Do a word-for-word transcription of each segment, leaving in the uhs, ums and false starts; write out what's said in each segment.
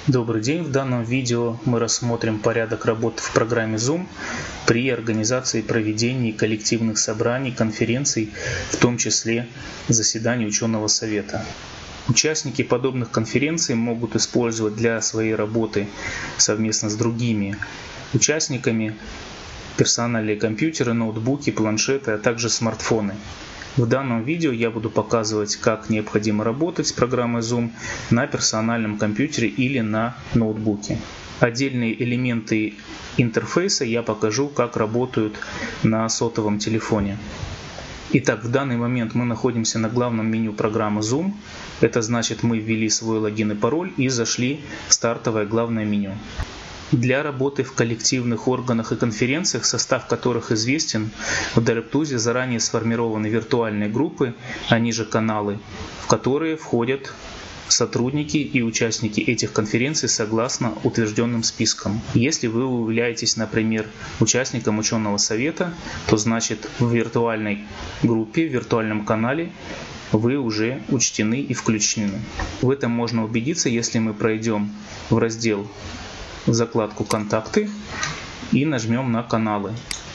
Добрый день! В данном видео мы рассмотрим порядок работы в программе Zoom при организации и проведении коллективных собраний, конференций, в том числе заседаний ученого совета. Участники подобных конференций могут использовать для своей работы совместно с другими участниками персональные компьютеры, ноутбуки, планшеты, а также смартфоны. В данном видео я буду показывать, как необходимо работать с программой Zoom на персональном компьютере или на ноутбуке. Отдельные элементы интерфейса я покажу, как работают на сотовом телефоне. Итак, в данный момент мы находимся на главном меню программы Zoom. Это значит, мы ввели свой логин и пароль и зашли в стартовое главное меню. Для работы в коллективных органах и конференциях, состав которых известен, в DirectUse заранее сформированы виртуальные группы, они же каналы, в которые входят сотрудники и участники этих конференций согласно утвержденным спискам. Если вы являетесь, например, участником ученого совета, то значит в виртуальной группе, в виртуальном канале вы уже учтены и включены. В этом можно убедиться, если мы пройдем в раздел в закладку «Контакты» и нажмем на «Каналы».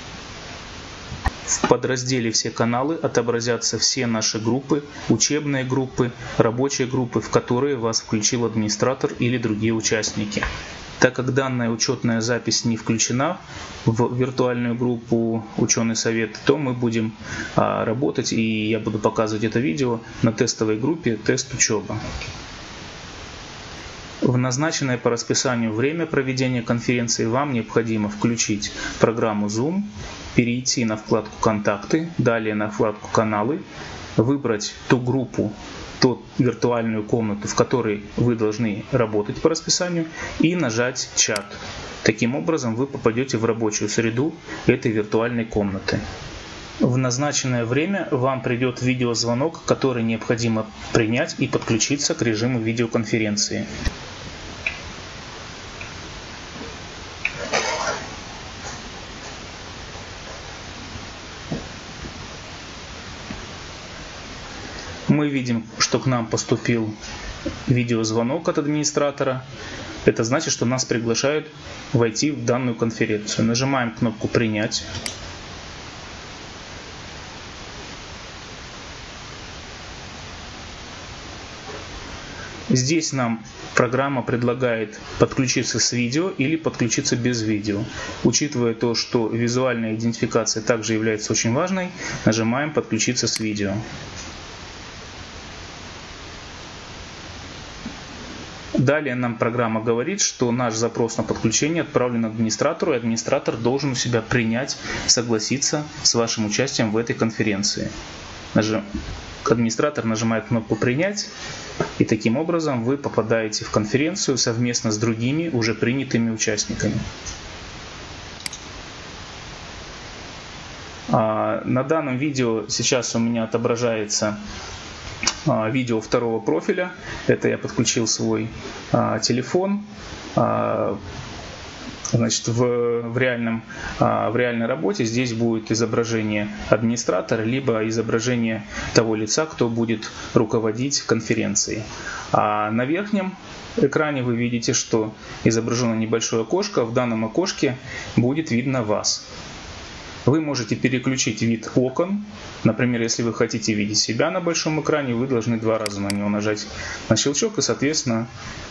В подразделе «Все каналы» отобразятся все наши группы, учебные группы, рабочие группы, в которые вас включил администратор или другие участники. Так как данная учетная запись не включена в виртуальную группу «Ученый совет», то мы будем а, работать, и я буду показывать это видео на тестовой группе «Тест учеба». В назначенное по расписанию время проведения конференции вам необходимо включить программу Zoom, перейти на вкладку «Контакты», далее на вкладку «Каналы», выбрать ту группу, ту виртуальную комнату, в которой вы должны работать по расписанию, и нажать «Чат». Таким образом вы попадете в рабочую среду этой виртуальной комнаты. В назначенное время вам придет видеозвонок, который необходимо принять и подключиться к режиму видеоконференции. Мы видим, что к нам поступил видеозвонок от администратора. Это значит, что нас приглашают войти в данную конференцию. Нажимаем кнопку «Принять». Здесь нам программа предлагает подключиться с видео или подключиться без видео. Учитывая то, что визуальная идентификация также является очень важной, нажимаем «Подключиться с видео». Далее нам программа говорит, что наш запрос на подключение отправлен администратору, и администратор должен у себя принять, согласиться с вашим участием в этой конференции. Администратор нажимает кнопку «Принять», и таким образом вы попадаете в конференцию совместно с другими уже принятыми участниками. На данном видео сейчас у меня отображается видео второго профиля. Это я подключил свой а, телефон. А, значит, в, в, реальном, а, в реальной работе здесь будет изображение администратора, либо изображение того лица, кто будет руководить конференцией. А на верхнем экране вы видите, что изображено небольшое окошко. В данном окошке будет видно вас. Вы можете переключить вид окон. Например, если вы хотите видеть себя на большом экране, вы должны два раза на него нажать на щелчок, и, соответственно,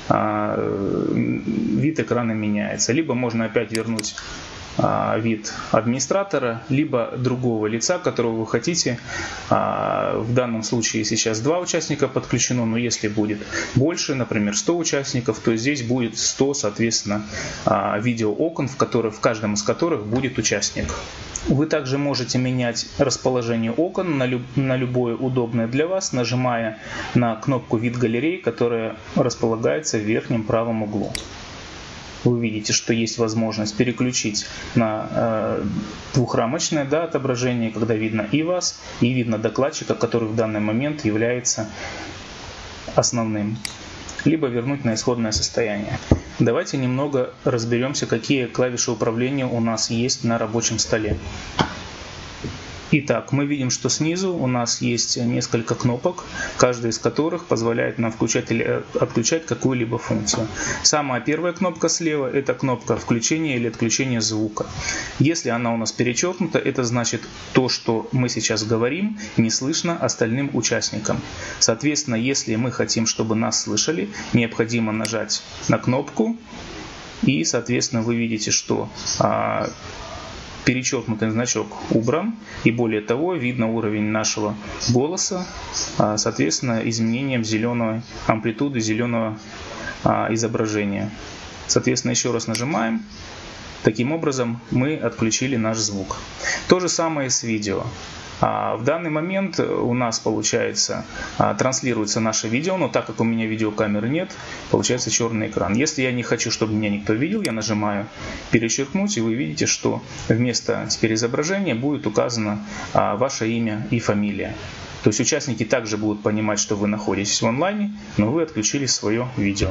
вид экрана меняется. Либо можно опять вернуть вид администратора, либо другого лица, которого вы хотите. В данном случае сейчас два участника подключено, но если будет больше, например, сто участников, то здесь будет сто, соответственно, видеоокон, в, которых, в каждом из которых будет участник. Вы также можете менять расположение окон на, люб, на любое удобное для вас, нажимая на кнопку «Вид галереи», которая располагается в верхнем правом углу. Вы видите, что есть возможность переключить на э, двухрамочное да, отображение, когда видно и вас, и видно докладчика, который в данный момент является основным, либо вернуть на исходное состояние. Давайте немного разберемся, какие клавиши управления у нас есть на рабочем столе. Итак, мы видим, что снизу у нас есть несколько кнопок, каждая из которых позволяет нам включать или отключать какую-либо функцию. Самая первая кнопка слева – это кнопка включения или отключения звука. Если она у нас перечеркнута, это значит то, что мы сейчас говорим, не слышно остальным участникам. Соответственно, если мы хотим, чтобы нас слышали, необходимо нажать на кнопку, и, соответственно, вы видите, что а, перечеркнутый значок убран, и более того, видно уровень нашего голоса, соответственно, изменением зеленой амплитуды, зеленого изображения. Соответственно, еще раз нажимаем. Таким образом, мы отключили наш звук. То же самое с видео. В данный момент у нас, получается, транслируется наше видео, но так как у меня видеокамеры нет, получается черный экран. Если я не хочу, чтобы меня никто видел, я нажимаю перечеркнуть, и вы видите, что вместо теперь изображения будет указано ваше имя и фамилия. То есть участники также будут понимать, что вы находитесь в онлайне, но вы отключили свое видео.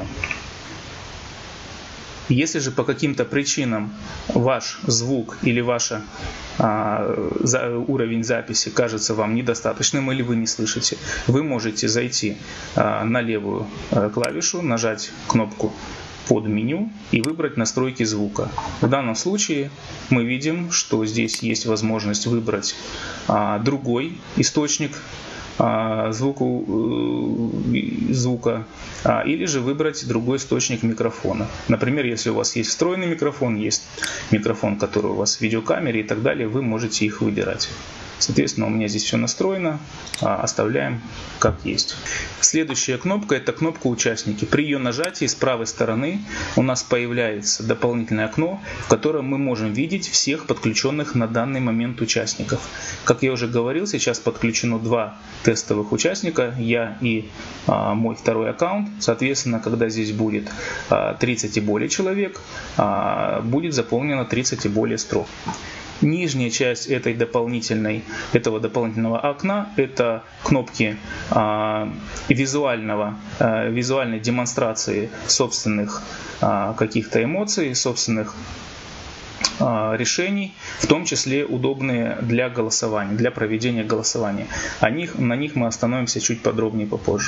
Если же по каким-то причинам ваш звук или ваш а, за, уровень записи кажется вам недостаточным или вы не слышите, вы можете зайти а, на левую а, клавишу, нажать кнопку под меню и выбрать настройки звука. В данном случае мы видим, что здесь есть возможность выбрать а, другой источник звуку, звука, или же выбрать другой источник микрофона. Например, если у вас есть встроенный микрофон, есть микрофон, который у вас в видеокамере и так далее, вы можете их выбирать. Соответственно, у меня здесь все настроено, оставляем как есть. Следующая кнопка – это кнопка «Участники». При ее нажатии с правой стороны у нас появляется дополнительное окно, в котором мы можем видеть всех подключенных на данный момент участников. Как я уже говорил, сейчас подключено два тестовых участника, я и а, мой второй аккаунт. Соответственно, когда здесь будет а, тридцать и более человек, а, будет заполнено тридцать и более строк. Нижняя часть этой дополнительной, этого дополнительного окна – это кнопки а, визуального, а, визуальной демонстрации собственных а, каких-то эмоций, собственных а, решений, в том числе удобные для голосования, для проведения голосования. О них, на них мы остановимся чуть подробнее попозже.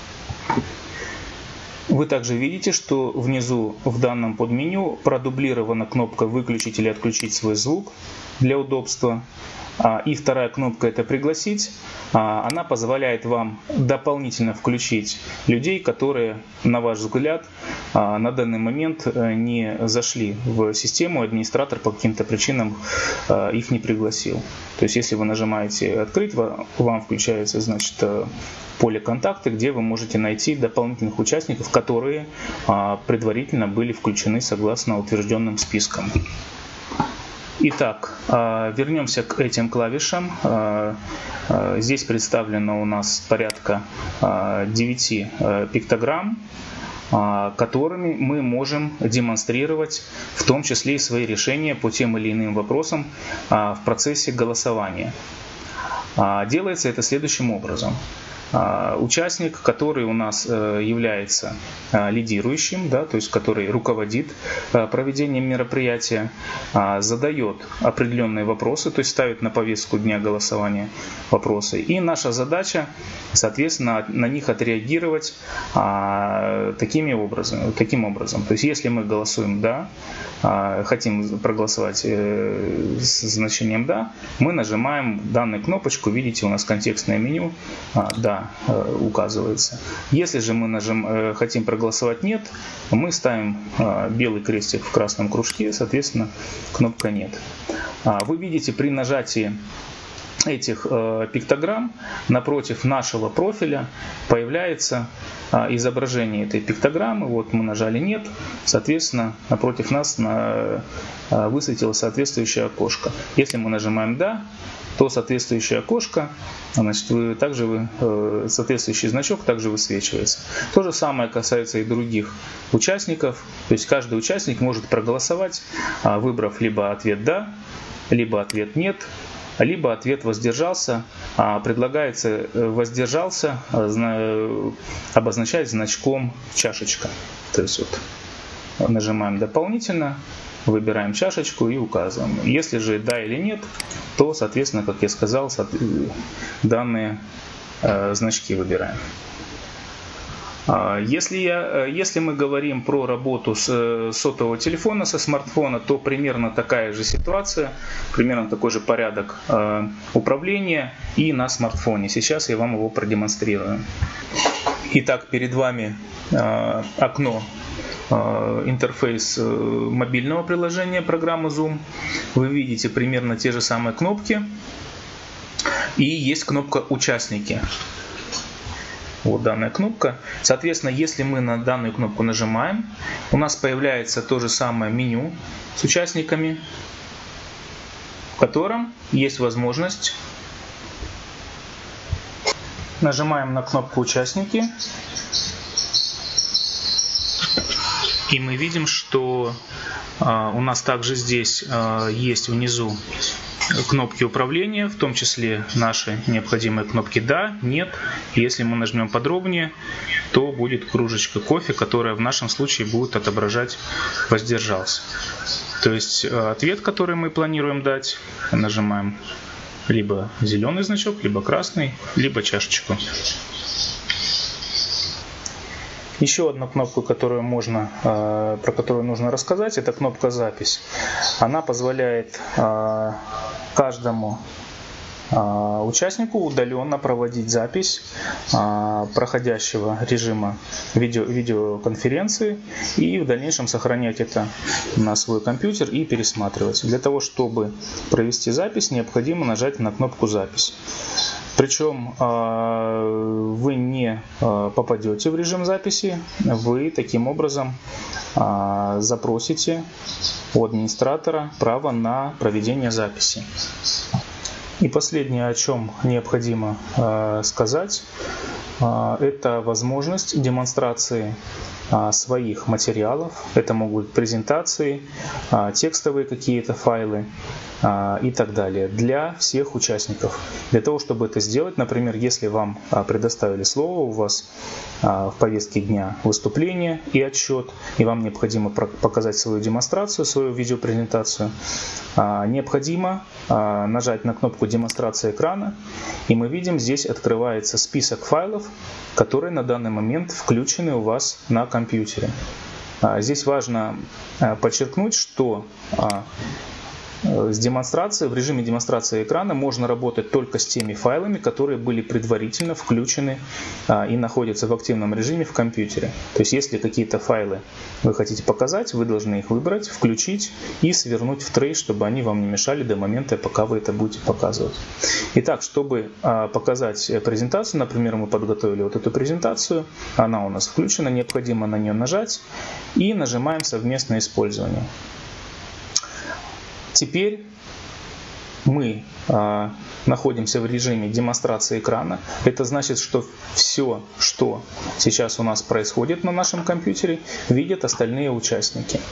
Вы также видите, что внизу в данном подменю продублирована кнопка «Выключить или отключить свой звук» для удобства. И вторая кнопка – это «Пригласить». Она позволяет вам дополнительно включить людей, которые, на ваш взгляд, на данный момент не зашли в систему, администратор по каким-то причинам их не пригласил. То есть, если вы нажимаете «Открыть», вам включается, значит, поле «Контакты», где вы можете найти дополнительных участников, которые предварительно были включены согласно утвержденным спискам. Итак, вернемся к этим клавишам. Здесь представлено у нас порядка девяти пиктограмм, которыми мы можем демонстрировать в том числе и свои решения по тем или иным вопросам в процессе голосования. Делается это следующим образом. Участник, который у нас является лидирующим, да, то есть который руководит проведением мероприятия, задает определенные вопросы, то есть ставит на повестку дня голосования вопросы. И наша задача, соответственно, на них отреагировать такими образом, таким образом. То есть если мы голосуем «да», хотим проголосовать с значением «да», мы нажимаем данную кнопочку, видите, у нас контекстное меню «да» указывается. Если же мы нажим, хотим проголосовать «нет», мы ставим белый крестик в красном кружке, соответственно, кнопка «нет». Вы видите, при нажатии этих пиктограмм напротив нашего профиля появляется изображение этой пиктограммы. Вот мы нажали «нет», соответственно, напротив нас высветилось соответствующее окошко. Если мы нажимаем «да», то соответствующее окошко, значит, вы, также вы, соответствующий значок также высвечивается. То же самое касается и других участников. То есть каждый участник может проголосовать, выбрав либо ответ «да», либо ответ «нет», либо ответ «воздержался». Предлагается «воздержался» обозначать значком чашечка. То есть вот нажимаем дополнительно, выбираем чашечку и указываем. Если же да или нет, то, соответственно, как я сказал, данные э, значки выбираем. Если, я, если мы говорим про работу с сотового телефона, со смартфона, то примерно такая же ситуация, примерно такой же порядок э, управления и на смартфоне. Сейчас я вам его продемонстрирую. Итак, перед вами э, окно, э, интерфейс э, мобильного приложения программы Zoom. Вы видите примерно те же самые кнопки. И есть кнопка «Участники». Вот данная кнопка. Соответственно, если мы на данную кнопку нажимаем, у нас появляется то же самое меню с участниками, в котором есть возможность. Нажимаем на кнопку «Участники». И мы видим, что э, у нас также здесь э, есть внизу кнопки управления, в том числе наши необходимые кнопки «Да», «Нет». Если мы нажмем подробнее, то будет кружечка кофе, которая в нашем случае будет отображать «Воздержался». То есть ответ, который мы планируем дать, нажимаем либо зеленый значок, либо красный, либо чашечку. Еще одна кнопка, которую можно, про которую нужно рассказать, это кнопка «Запись». Она позволяет каждому участнику удаленно проводить запись проходящего режима видео, видеоконференции и в дальнейшем сохранять это на свой компьютер и пересматривать. Для того, чтобы провести запись, необходимо нажать на кнопку «Запись». Причем вы не попадете в режим записи, вы таким образом запросите у администратора право на проведение записи. И последнее, о чем необходимо сказать, это возможность демонстрации своих материалов. Это могут быть презентации, текстовые какие-то файлы и так далее для всех участников. Для того, чтобы это сделать, например, если вам предоставили слово, у вас в повестке дня выступление и отчет, и вам необходимо показать свою демонстрацию, свою видеопрезентацию, необходимо нажать на кнопку «Демонстрация экрана», и мы видим, здесь открывается список файлов, которые на данный момент включены у вас на компьютере. Здесь важно подчеркнуть, что с демонстрацией, в режиме демонстрации экрана можно работать только с теми файлами, которые были предварительно включены а, и находятся в активном режиме в компьютере. То есть, если какие-то файлы вы хотите показать, вы должны их выбрать, включить и свернуть в трей, чтобы они вам не мешали до момента, пока вы это будете показывать. Итак, чтобы а, показать презентацию, например, мы подготовили вот эту презентацию, она у нас включена, необходимо на нее нажать и нажимаем «Совместное использование». Теперь мы э, находимся в режиме демонстрации экрана. Это значит, что все, что сейчас у нас происходит на нашем компьютере, видят остальные участники.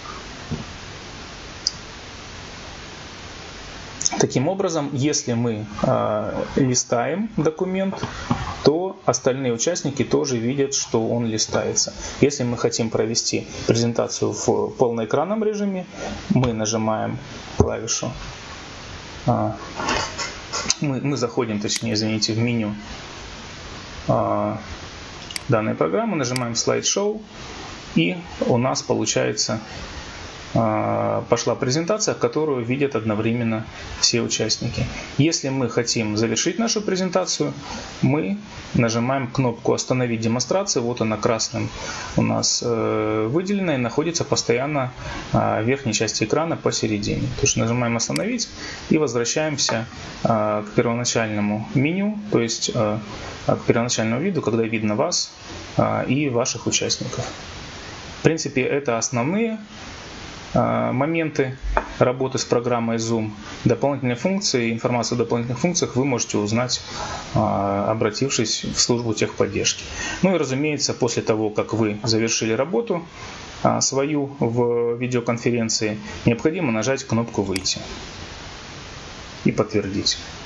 Таким образом, если мы э, листаем документ, то остальные участники тоже видят, что он листается. Если мы хотим провести презентацию в полноэкранном режиме, мы нажимаем клавишу, э, мы, мы заходим, точнее, извините, в меню э, данной программы, нажимаем слайд-шоу, и у нас получается пошла презентация, которую видят одновременно все участники. Если мы хотим завершить нашу презентацию, мы нажимаем кнопку «Остановить демонстрацию». Вот она красным у нас выделена и находится постоянно в верхней части экрана посередине. То есть нажимаем «Остановить» и возвращаемся к первоначальному меню, то есть к первоначальному виду, когда видно вас и ваших участников. В принципе, это основные моменты работы с программой Zoom. Дополнительные функции, информацию о дополнительных функциях вы можете узнать, обратившись в службу техподдержки. Ну и, разумеется, после того, как вы завершили работу свою в видеоконференции, необходимо нажать кнопку «Выйти» и подтвердить.